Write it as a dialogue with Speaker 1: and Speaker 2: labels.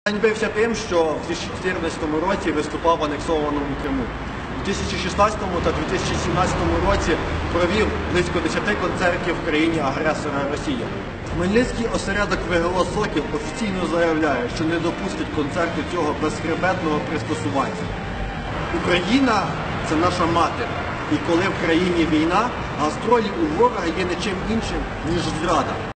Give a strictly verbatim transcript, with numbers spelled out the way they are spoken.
Speaker 1: Ганьбився тим, що в дві тисячі чотирнадцятому році виступав в анексованому Криму. У дві тисячі шістнадцятому та дві тисячі сімнадцятому році провів близько десяти концертів в країні-агресора Росія. Хмельницький осередок ВГО «Сокіл» офіційно заявляє, що не допустить концерту цього безхребетного пристосуванця. Україна – це наша матір. І коли в країні війна, гастролі у ворога є не чим іншим, ніж зрада.